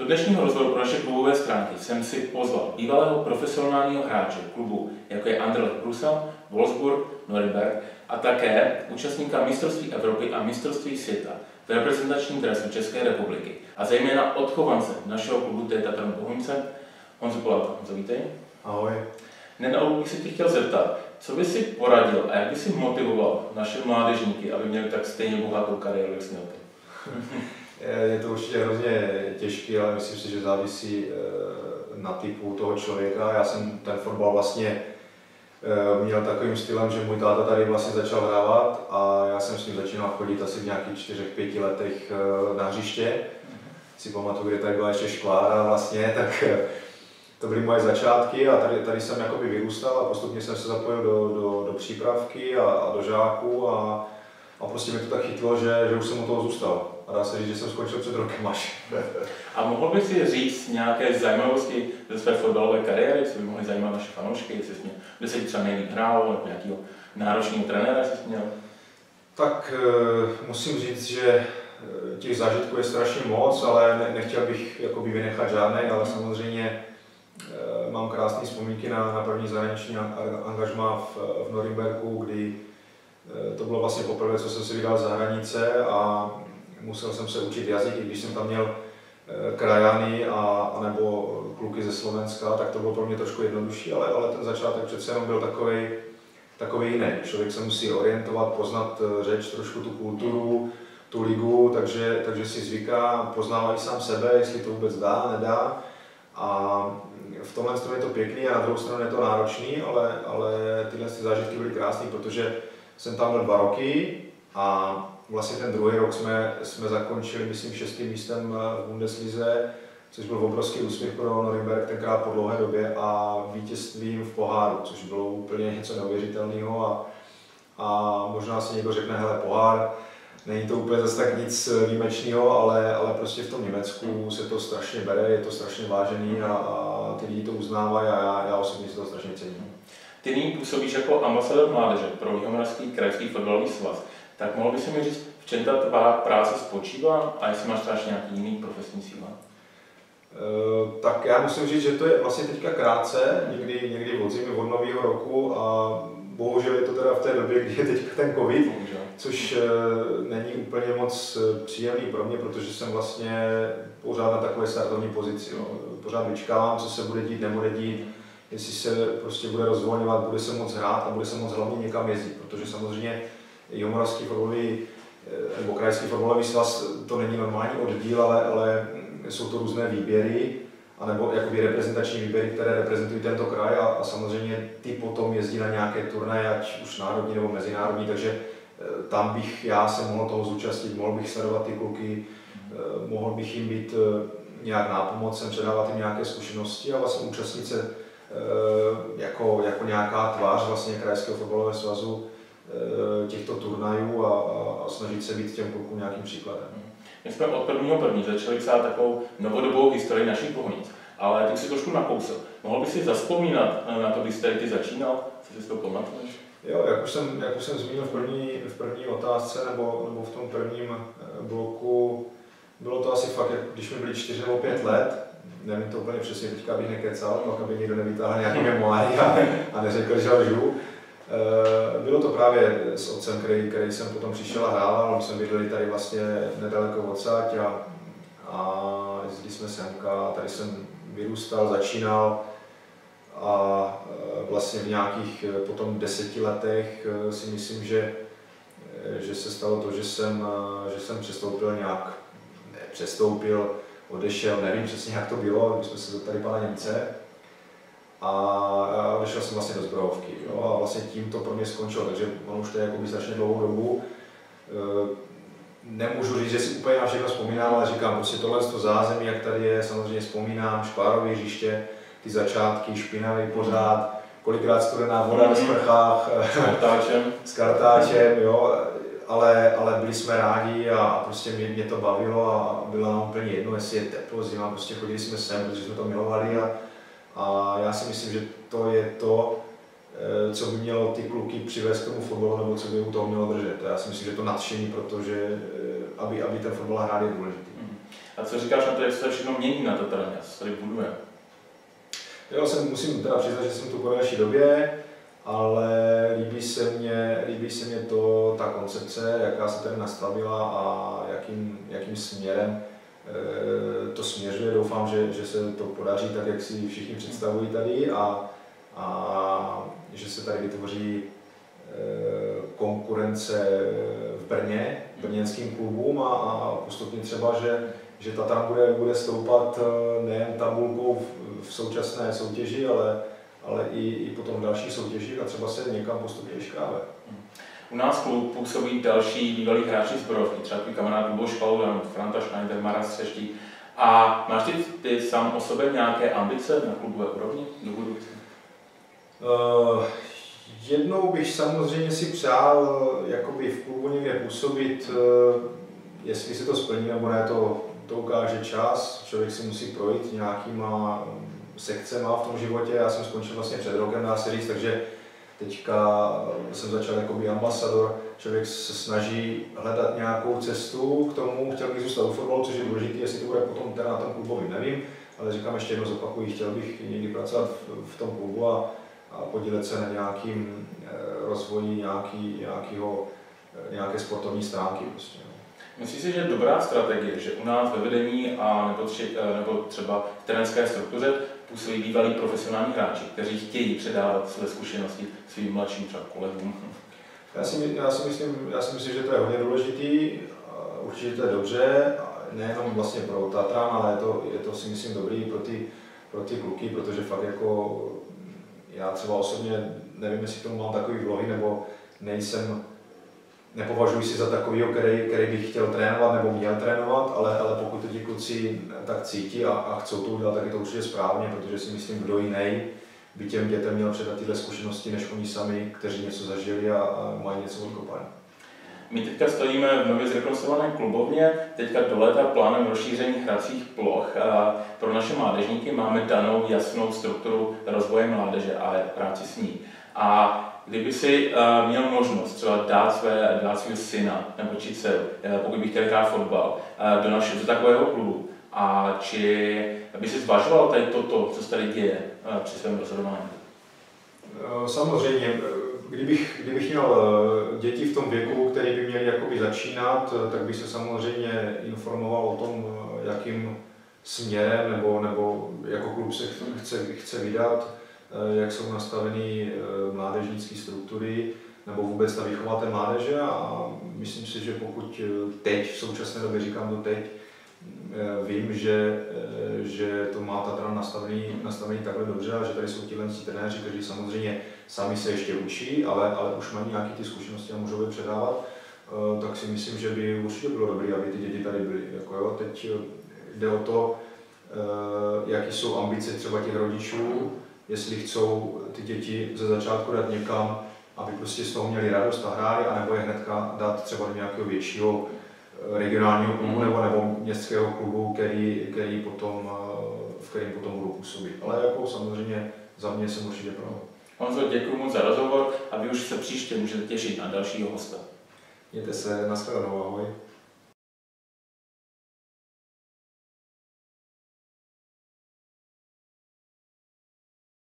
dnešního rozhovoru pro naše klubové stránky jsem si pozval bývalého profesionálního hráče klubu, jako je Anderlecht Brusel, Wolfsburg, Nürnberg a také účastníka mistrovství Evropy a mistrovství světa v reprezentačním dresu České republiky a zejména odchovance našeho klubu, to je Tatran Bohunice, Honzu Polata. Honzo, vítej. Ahoj. Na úvod bych se tě chtěl zeptat, co by si poradil a jak by si motivoval naše mládežníky, aby měli tak stejně bohatou kariéru, jak jsi měl ty? Je to určitě hrozně těžké, ale myslím si, že závisí na typu toho člověka. Já jsem ten fotbal vlastně měl takovým stylem, že můj táta tady vlastně začal hrávat a já jsem s ním začínal chodit asi v nějakých 4-5 letech na hřiště. Si pamatuju, kde tady byla ještě škvára vlastně, tak to byly moje začátky a tady jsem jakoby vyrůstal a postupně jsem se zapojil do přípravky a do žáků a prostě mě to tak chytlo, že už jsem u toho zůstal. A dá se říct, že jsem skončil před rokem až. A mohl bys si říct nějaké zajímavosti ze své fotbalové kariéry, co by mohly zajímat naše fanoušky, jestli jsi měl, kde se třeba nejlíp hrál, nebo nějakého náročného trenéra jsi měl? Tak musím říct, že těch zážitků je strašně moc, ale nechtěl bych jakoby vynechat žádnej, ale samozřejmě mám krásné vzpomínky na první zahraniční angažmá v Norimberku, kdy to bylo vlastně poprvé, co jsem si vydal za hranice a musel jsem se učit jazyk, i když jsem tam měl krajany a nebo kluky ze Slovenska, tak to bylo pro mě trošku jednodušší, ale ten začátek přece jenom byl takový jiný. Člověk se musí orientovat, poznat řeč, trošku tu kulturu, tu ligu, takže si zvyká, poznává i sám sebe, jestli to vůbec dá, nedá. A v tomhle stranu je to pěkný a na druhou stranu je to náročný, ale tyhle zážitky byly krásné, protože jsem tam byl 2 roky a vlastně ten druhý rok jsme zakončili, myslím, 6. místem v Bundeslize, což byl obrovský úspěch pro Nürnberg tenkrát po dlouhé době a vítězstvím v poháru, což bylo úplně něco neuvěřitelného a možná si někdo řekne, hele, pohár, není to úplně zase tak nic výjimečného, ale prostě v tom Německu se to strašně bere, je to strašně vážený a ty lidi to uznávají a já osobně si to strašně cením. Ty nyní působíš jako ambasador mládeže pro Jihomoravský krajský fotbalový svaz. Tak mohl bys mi říct, v čem ta tvá práce spočívá a jestli máš třeba nějaký jiný profesní cíl? Tak já musím říct, že to je vlastně teďka krátce, někdy od zimy, od nového roku a bohužel je to teda v té době, kdy je teďka ten covid, což není úplně moc příjemný pro mě, protože jsem vlastně pořád na takové startovní pozici. Jo. Pořád vyčkávám, co se bude dít, nebude dít, jestli se prostě bude rozvolňovat, bude se moc hrát a bude se moc hlavně někam jezdit, protože samozřejmě Jihomoravský fotbalový nebo krajský fotbalový svaz to není normální oddíl, ale jsou to různé výběry, anebo jakoby reprezentační výběry, které reprezentují tento kraj a samozřejmě ty potom jezdí na nějaké turnaje, ať už národní nebo mezinárodní, takže tam bych já se mohl toho zúčastnit, mohl bych sledovat ty kluky, mohl bych jim být nějak nápomocen, předávat jim nějaké zkušenosti a vlastně účastnit se jako nějaká tvář vlastně krajského fotbalového svazu těchto turnajů a snažit se být těm klukům nějakým příkladem. My jsme od 1.1. začali psát takovou novodobou historii našich Bohunic, ale ty si trošku nakousl. Mohl bys si zavzpomínat na to, když jsi tady začínal? Co si to pamatuješ? Jo, jak už jsem zmínil v první otázce nebo v tom prvním bloku, bylo to asi fakt, když mi byli 4 nebo 5 let, nevím to úplně přesně, teďka bych nekecal, pak aby někdo nevytáhl nějaký memoáry a neřekl, že lžu. Bylo to právě s otcem, který jsem potom přišel a hrával, my jsme bydleli tady vlastně nedaleko odsaď a jezdili jsme semka, tady jsem vyrůstal, začínal a vlastně v nějakých potom 10 letech si myslím, že se stalo to, že jsem odešel, nevím přesně jak to bylo, když jsme se zeptali pana Němce. A odešel jsem vlastně do zbrojovky, jo, a vlastně tím to pro mě skončilo, takže ono už to je jakoby strašně dlouhou dobu. Nemůžu říct, že si úplně na všechno vzpomínám, ale říkám, prostě tohle to zázemí, jak tady je, samozřejmě vzpomínám, škvárové hřiště, ty začátky, špinavý pořád, kolikrát studená voda ve sprchách, s kartáčem, jo, ale byli jsme rádi a prostě mě to bavilo a bylo nám úplně jedno, jestli je teplo, zima, prostě chodili jsme sem, protože jsme to milovali a já si myslím, že to je to, co by mělo ty kluky přivést k tomu fotbalu, nebo co by u toho mělo držet. Já si myslím, že to nadšení, protože aby ten fotbal hrál je důležitý. A A co říkáš na to, jak se to všechno mění na Tatraně, co se tady buduje? Já musím teda přiznat, že jsem tu po další době, ale líbí se mě ta koncepce, jaká se tady nastavila a jakým směrem to směřuje. Doufám, že se to podaří tak, jak si všichni představují tady a že se tady vytvoří konkurence v Brně, brněnským klubům a postupně třeba, že Tatran bude stoupat nejen tabulkou v současné soutěži, ale i potom v dalších soutěžích a třeba se někam postupně vyškrábe. U nás klub působí další bývalí hráči z Borovky, třeba tvůj kamarád Luboš Paludan, Franta Schneider, Maras Třeští. A máš ty sám o sobě nějaké ambice na klubové úrovni do budoucna? Jednou bych samozřejmě si přál jakoby v klubu někde působit, jestli se to splní nebo ne, to ukáže čas. Člověk si musí projít nějakýma sekcema v tom životě. Já jsem skončil vlastně před rokem, dá se říct, takže teďka jsem začal jakoby ambasador. Člověk se snaží hledat nějakou cestu k tomu, chtěl bych zůstat u fotbalu, což je důležité, jestli to bude potom teda na tom klubovým, nevím, ale říkám ještě jednou zopakuju, chtěl bych někdy pracovat v tom klubu a podílet se na nějakým rozvoji nějaké sportovní stránky. Prostě. Myslíš si, že je dobrá strategie, že u nás ve vedení nebo třeba v terénské struktuře působí bývalí profesionální hráči, kteří chtějí předávat své zkušenosti svým mladším třeba kolegům? Já si myslím, že to je hodně důležitý, určitě to je dobře, nejenom vlastně pro Tatran, ale je to si myslím dobrý pro ty kluky, protože fakt jako já třeba osobně nevím, jestli k tomu mám takový vlohy, nebo nepovažuji si za takovýho, který bych chtěl trénovat nebo měl trénovat, ale pokud to ti kluci tak cítí a chcou to udělat, tak je to určitě správně, protože si myslím, kdo jiný by těm dětem měl předat tyhle zkušenosti, než oni sami, kteří něco zažili a mají něco odkopané. My teďka stojíme v nově zrekonstruované klubovně, teďka do léta plánem rozšíření hracích ploch. Pro naše mládežníky máme danou jasnou strukturu rozvoje mládeže a práci s ní. A kdyby si měl možnost třeba dát svého syna nebo či dceru, pokud by chtěl hrát fotbal, do takového klubu, a či by si zvažoval tady toto, co se tady děje při svém rozhodování? Samozřejmě, kdybych měl děti v tom věku, který by měli jakoby začínat, tak bych se samozřejmě informoval o tom, jakým směrem nebo jako klub se chce vydat, jak jsou nastaveny mládežnické struktury nebo vůbec ta výchova té mládeže a myslím si, že pokud teď, v současné době říkám to teď, vím, že to má Tatran nastavený takhle dobře a že tady jsou tihle trenéři, kteří samozřejmě sami se ještě učí, ale už mají nějaké ty zkušenosti a můžou je předávat, tak si myslím, že by určitě bylo dobré, aby ty děti tady byly. Jako jo, teď jde o to, jaké jsou ambice třeba těch rodičů, jestli chcou ty děti ze začátku dát někam, aby prostě z toho měli radost a hráli, anebo je hnedka dát třeba do nějakého většího regionálního klubu nebo městského klubu, v kterém potom budou působit. Ale jako samozřejmě za mě jsem určitě pro. Honzo, děkuji moc za rozhovor a vy už se příště můžete těšit na dalšího hosta. Mějte se, nashledanou, ahoj.